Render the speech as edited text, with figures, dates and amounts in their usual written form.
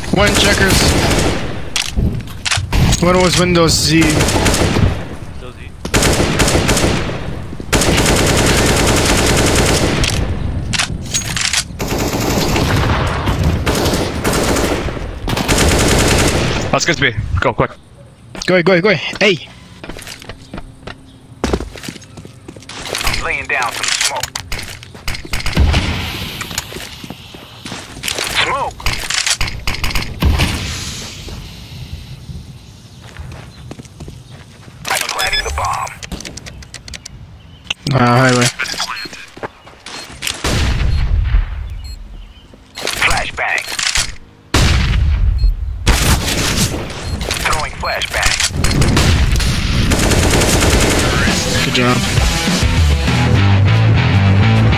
One checkers. One was Windows Z. Still Z. Let's get to B. Go, quick. Go. Hey! I'm laying down some smoke. Smoke! I'm planting the bomb. Highway. Flashbang. Throwing flashbang. Good job.